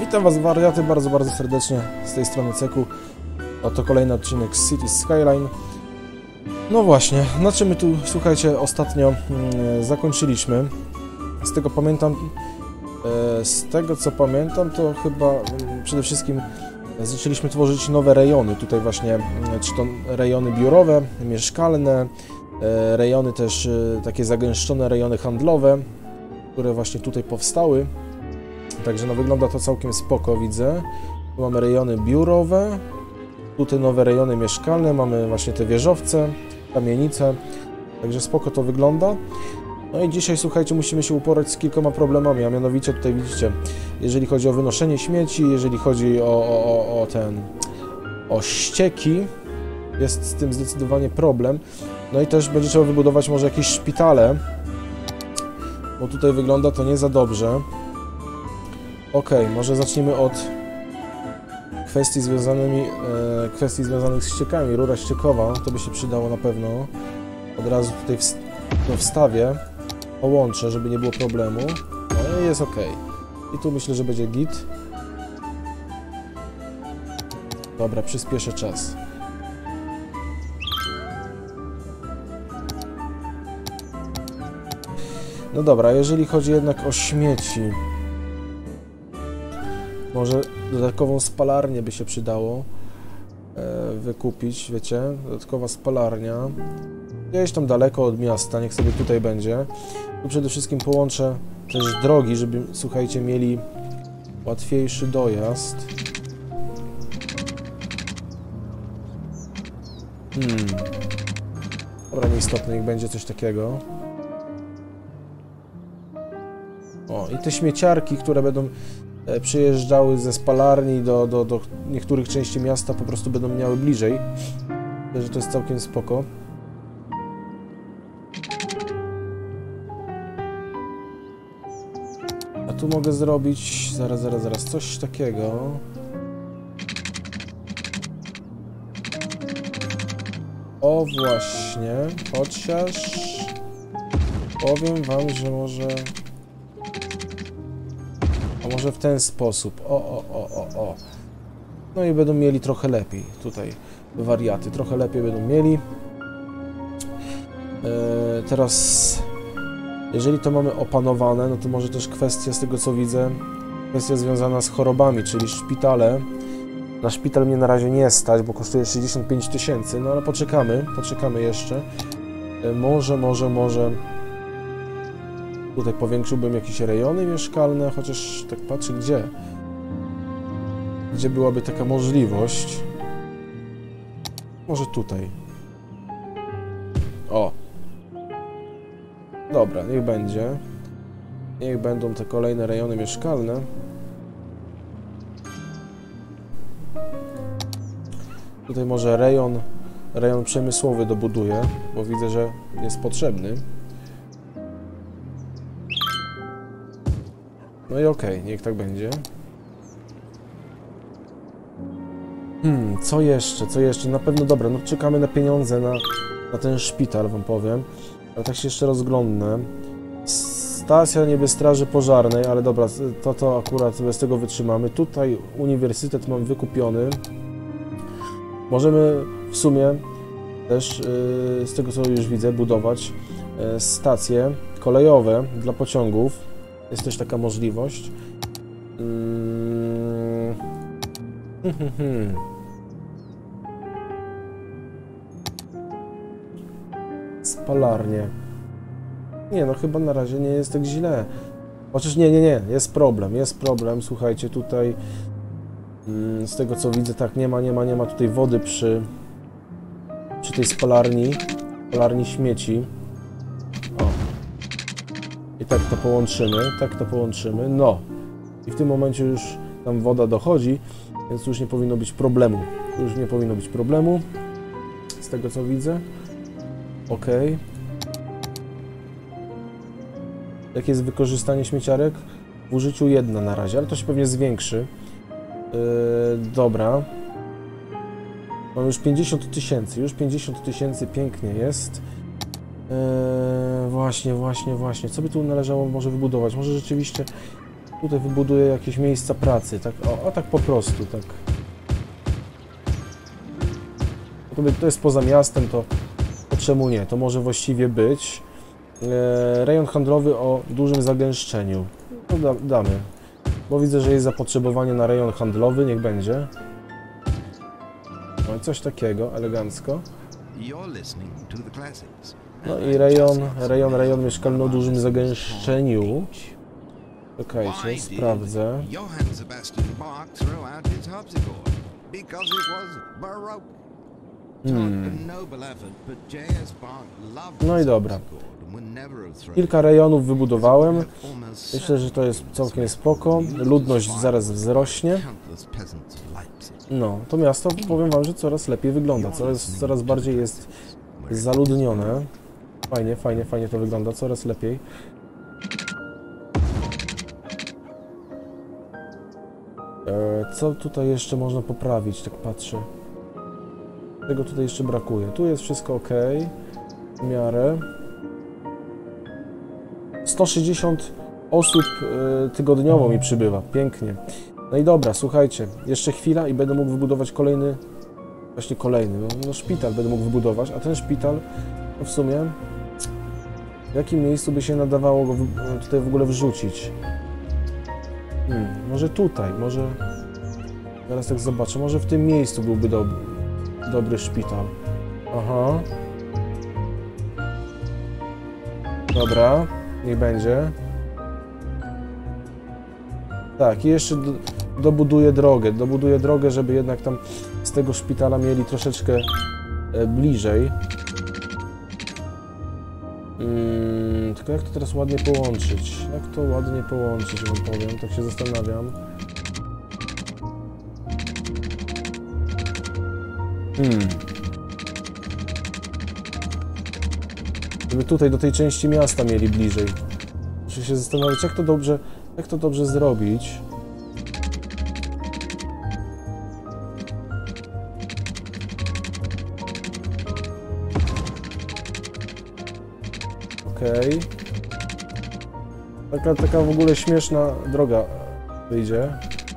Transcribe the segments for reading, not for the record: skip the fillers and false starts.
Witam Was wariaty bardzo serdecznie z tej strony Ceku. Oto kolejny odcinek z Cities Skyline. No właśnie, na czym my tu, słuchajcie, ostatnio zakończyliśmy. Z tego co pamiętam, to chyba przede wszystkim zaczęliśmy tworzyć nowe rejony. Tutaj właśnie, czy to rejony biurowe, mieszkalne, rejony też takie zagęszczone rejony handlowe, które właśnie tutaj powstały. Także no wygląda to całkiem spoko, widzę. Tu mamy rejony biurowe, tutaj nowe rejony mieszkalne, mamy właśnie te wieżowce, kamienice, także spoko to wygląda. No i dzisiaj, słuchajcie, musimy się uporać z kilkoma problemami, a mianowicie tutaj widzicie, jeżeli chodzi o wynoszenie śmieci, jeżeli chodzi o ścieki, jest z tym zdecydowanie problem. No i też będzie trzeba wybudować może jakieś szpitale, bo tutaj wygląda to nie za dobrze. Okej, może zacznijmy od kwestii związanych z ściekami. Rura ściekowa, to by się przydało na pewno. Od razu tutaj wstawię, połączę, żeby nie było problemu. No i jest ok. I tu myślę, że będzie git. Dobra, przyspieszę czas. No dobra, jeżeli chodzi jednak o śmieci, może dodatkową spalarnię by się przydało wykupić, wiecie, dodatkowa spalarnia. Gdzieś tam daleko od miasta, niech sobie tutaj będzie. Tu przede wszystkim połączę też drogi, żeby, słuchajcie, mieli łatwiejszy dojazd. Dobra, nieistotne, niech będzie coś takiego. O, i te śmieciarki, które będą przyjeżdżały ze spalarni do niektórych części miasta, po prostu będą miały bliżej. Myślę, że to jest całkiem spoko. A tu mogę zrobić, zaraz, coś takiego. O właśnie, chociaż powiem wam, że może w ten sposób. O. No i będą mieli trochę lepiej. Tutaj wariaty trochę lepiej będą mieli. Teraz, jeżeli to mamy opanowane, no to może też kwestia, z tego co widzę, kwestia związana z chorobami, czyli szpitale. Na szpital mnie na razie nie stać, bo kosztuje 65 000, no ale poczekamy jeszcze. Może tutaj powiększyłbym jakieś rejony mieszkalne, chociaż tak patrzę gdzie byłaby taka możliwość. Może tutaj. O. Dobra, niech będzie. Niech będą te kolejne rejony mieszkalne. Tutaj może rejon przemysłowy dobuduję, bo widzę, że jest potrzebny. No i okej, niech tak będzie. Co jeszcze? Na pewno, dobra, no czekamy na pieniądze na ten szpital, wam powiem. Ale tak się jeszcze rozglądnę. Stacja niby straży pożarnej, ale dobra, to akurat bez tego wytrzymamy. Tutaj uniwersytet mam wykupiony. Możemy w sumie też, z tego co już widzę, budować stacje kolejowe dla pociągów. Jest też taka możliwość. Spalarnie. Nie, no chyba na razie nie jest tak źle. Chociaż nie, jest problem, słuchajcie, tutaj z tego co widzę, tak, nie ma tutaj wody przy tej spalarni śmieci. O. I tak to połączymy, no. I w tym momencie już tam woda dochodzi, więc już nie powinno być problemu. Z tego co widzę. Ok. Jakie jest wykorzystanie śmieciarek? W użyciu 1 na razie, ale to się pewnie zwiększy. Dobra. Mam już 50 000, pięknie jest. Właśnie. Co by tu należało może wybudować? Może rzeczywiście Tutaj wybuduję jakieś miejsca pracy, tak, o, a tak po prostu, tak. To jest poza miastem, to czemu nie? To może właściwie być rejon handlowy o dużym zagęszczeniu. No damy, bo widzę, że jest zapotrzebowanie na rejon handlowy, niech będzie. No i coś takiego, elegancko. No i rejon mieszkalny o dużym zagęszczeniu. Czekajcie, sprawdzę. No i dobra. Kilka rejonów wybudowałem. Myślę, że to jest całkiem spoko. Ludność zaraz wzrośnie. No, to miasto, powiem wam, że coraz lepiej wygląda. Coraz bardziej jest zaludnione. Fajnie to wygląda, coraz lepiej. Co tutaj jeszcze można poprawić, tak patrzę. Tego tutaj jeszcze brakuje. Tu jest wszystko ok. W miarę. 160 osób tygodniowo mi przybywa. Pięknie. No i dobra, słuchajcie. Jeszcze chwila i będę mógł wybudować kolejny. Właśnie kolejny. No szpital będę mógł wybudować. A ten szpital, no w sumie, w jakim miejscu by się nadawało go tutaj w ogóle wrzucić? Może tutaj, może... Zaraz tak zobaczę. Może w tym miejscu byłby dobry szpital. Aha. Dobra, niech będzie. Tak, i jeszcze dobuduję drogę, żeby jednak tam z tego szpitala mieli troszeczkę bliżej. Tylko jak to teraz ładnie połączyć? Jak to ładnie połączyć, wam powiem, tak się zastanawiam. Żeby tutaj do tej części miasta mieli bliżej. Muszę się zastanowić, jak to dobrze zrobić. Okej. Taka w ogóle śmieszna droga wyjdzie.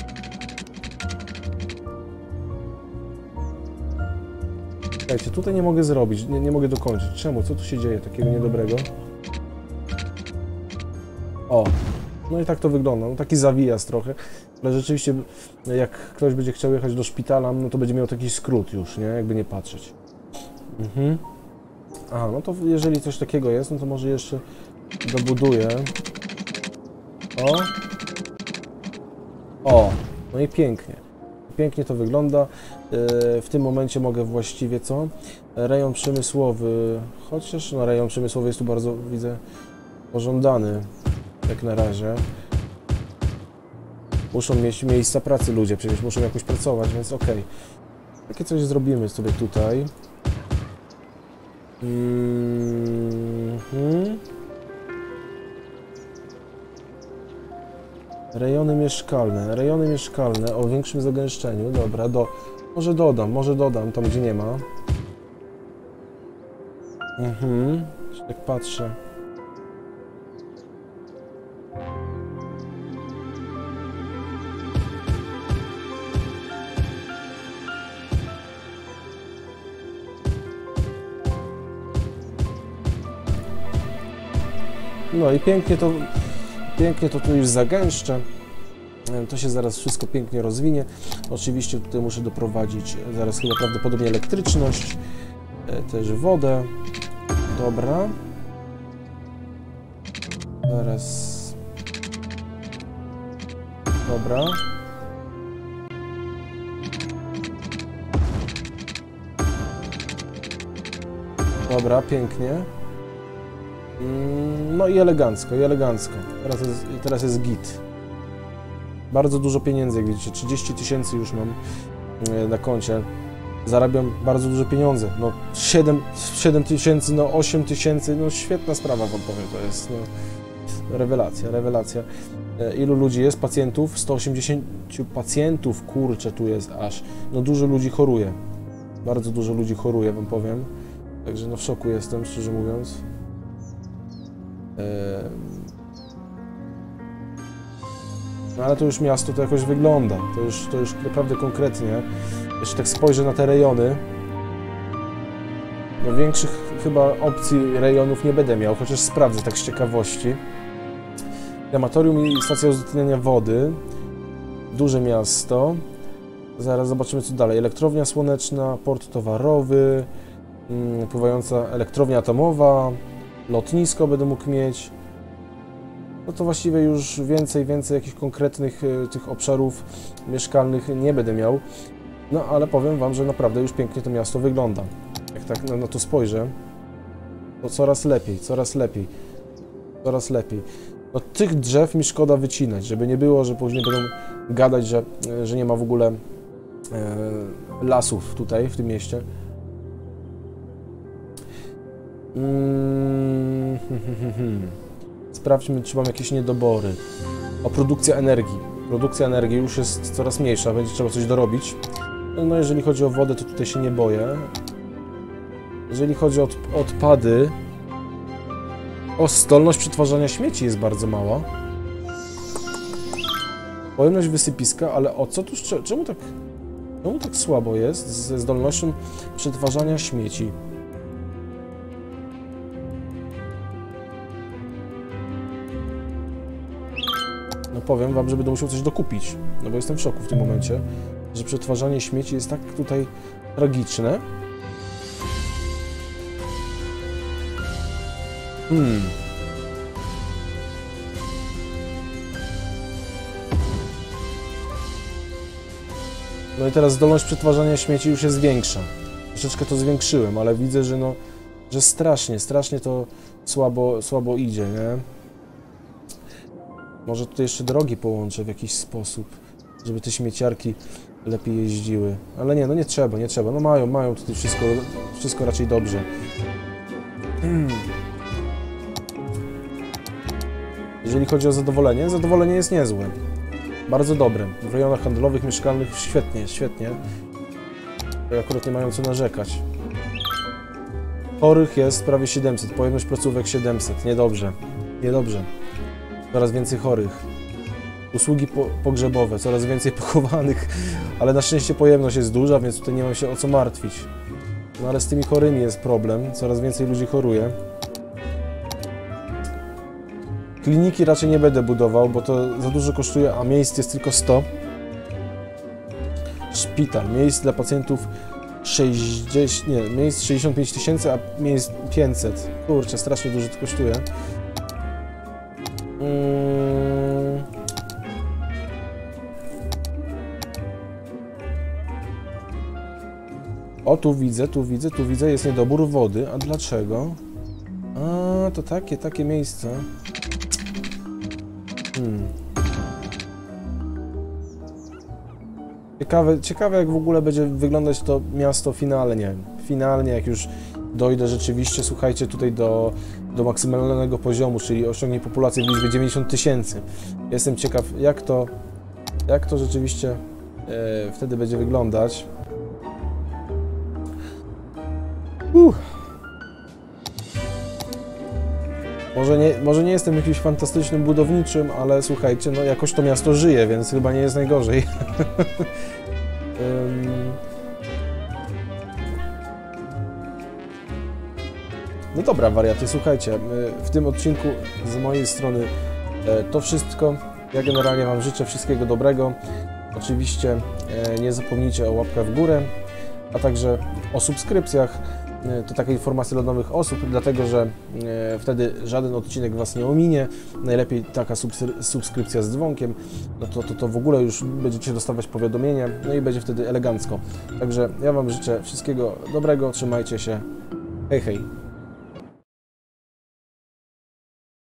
Słuchajcie, tutaj nie mogę zrobić, nie mogę dokończyć. Czemu? Co tu się dzieje takiego niedobrego? O, no i tak to wygląda. No taki zawijas trochę, ale rzeczywiście jak ktoś będzie chciał jechać do szpitala, no to będzie miał taki skrót już, nie? Jakby nie patrzeć. Aha, no to jeżeli coś takiego jest, no to może jeszcze dobuduję. O, no i pięknie. Pięknie to wygląda. W tym momencie mogę właściwie co? Rejon przemysłowy, chociaż no, rejon przemysłowy jest tu bardzo, widzę, pożądany jak na razie. Muszą mieć miejsca pracy ludzie, przecież muszą jakoś pracować, więc okej. Takie coś zrobimy sobie tutaj. Rejony mieszkalne o większym zagęszczeniu. Dobra, może dodam tam, gdzie nie ma. Tak patrzę. No i pięknie to tu już zagęszczę. To się zaraz wszystko pięknie rozwinie. Oczywiście tutaj muszę doprowadzić zaraz chyba prawdopodobnie elektryczność, też wodę. Dobra. Zaraz. Dobra. Dobra, pięknie. No i elegancko. Teraz jest git. Bardzo dużo pieniędzy, jak widzicie, 30 000 już mam na koncie. Zarabiam bardzo duże pieniądze. No 7 000, no 8 000, no świetna sprawa wam powiem, to jest no, rewelacja. Ilu ludzi jest? Pacjentów? 180 pacjentów, kurczę, tu jest aż. No dużo ludzi choruje. Bardzo dużo ludzi choruje, wam powiem. Także no w szoku jestem, szczerze mówiąc. No ale to już miasto to jakoś wygląda, to już naprawdę konkretnie. Jeszcze tak spojrzę na te rejony. No większych chyba opcji rejonów nie będę miał, chociaż sprawdzę tak z ciekawości. Krematorium i stacja uzupełniania wody. Duże miasto. Zaraz zobaczymy co dalej. Elektrownia słoneczna, port towarowy, pływająca elektrownia atomowa, lotnisko będę mógł mieć. No to właściwie już więcej jakichś konkretnych tych obszarów mieszkalnych nie będę miał. No ale powiem wam, że naprawdę już pięknie to miasto wygląda. Jak tak na to spojrzę, to coraz lepiej, coraz lepiej, coraz lepiej. No tych drzew mi szkoda wycinać, żeby nie było, że później będą gadać, że nie ma w ogóle lasów tutaj, w tym mieście. Sprawdźmy, czy mam jakieś niedobory. O, produkcja energii. Produkcja energii już jest coraz mniejsza, będzie trzeba coś dorobić. No jeżeli chodzi o wodę, to tutaj się nie boję. Jeżeli chodzi o odpady... O, zdolność przetwarzania śmieci jest bardzo mała. Pojemność wysypiska, ale o co tu... Czemu tak słabo jest ze zdolnością przetwarzania śmieci? No powiem wam, że będę musiał coś dokupić, no bo jestem w szoku w tym momencie, że przetwarzanie śmieci jest tak tutaj tragiczne. No i teraz zdolność przetwarzania śmieci już jest większa. Troszeczkę to zwiększyłem, ale widzę, że no, że strasznie to słabo idzie, nie? Może tutaj jeszcze drogi połączę w jakiś sposób, żeby te śmieciarki lepiej jeździły. Ale nie, no nie trzeba. No mają tutaj wszystko raczej dobrze. Jeżeli chodzi o zadowolenie, zadowolenie jest niezłe. Bardzo dobre. W rejonach handlowych, mieszkalnych świetnie. To akurat nie mają co narzekać. Chorych jest prawie 700, pojemność placówek 700. Niedobrze. Coraz więcej chorych. Usługi pogrzebowe, coraz więcej pochowanych, ale na szczęście pojemność jest duża, więc tutaj nie mam się o co martwić. No ale z tymi chorymi jest problem, coraz więcej ludzi choruje. Kliniki raczej nie będę budował, bo to za dużo kosztuje, a miejsc jest tylko 100. Szpital, miejsc dla pacjentów 65 tysięcy, a miejsc 500. Kurczę, strasznie dużo to kosztuje. O, tu widzę, jest niedobór wody. A dlaczego? A, to takie miejsce. Ciekawe jak w ogóle będzie wyglądać to miasto finalnie. Finalnie, jak już dojdę rzeczywiście, słuchajcie, tutaj do maksymalnego poziomu, czyli osiągnie populację w liczbie 90 tysięcy. Jestem ciekaw, jak to rzeczywiście wtedy będzie wyglądać. Może nie jestem jakimś fantastycznym budowniczym, ale słuchajcie, no jakoś to miasto żyje, więc chyba nie jest najgorzej. No dobra, wariaty, słuchajcie, w tym odcinku z mojej strony to wszystko. Ja generalnie wam życzę wszystkiego dobrego. Oczywiście nie zapomnijcie o łapkach w górę, a także o subskrypcjach. To takie informacje dla nowych osób, dlatego że wtedy żaden odcinek was nie ominie. Najlepiej taka subskrypcja z dzwonkiem, no to w ogóle już będziecie dostawać powiadomienia, no i będzie wtedy elegancko. Także ja wam życzę wszystkiego dobrego, trzymajcie się, hej hej!